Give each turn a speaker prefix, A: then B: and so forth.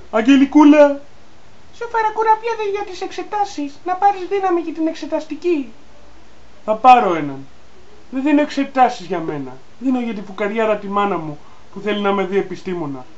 A: Αγγελικούλα!
B: Σου φέρα κουραμπιέδες για τις εξετάσεις, να πάρεις δύναμη για την εξεταστική.
A: Θα πάρω έναν. Δεν δίνω εξετάσεις για μένα. Δίνω για τη φουκαριάρα τη μάνα μου που θέλει να με δει επιστήμονα.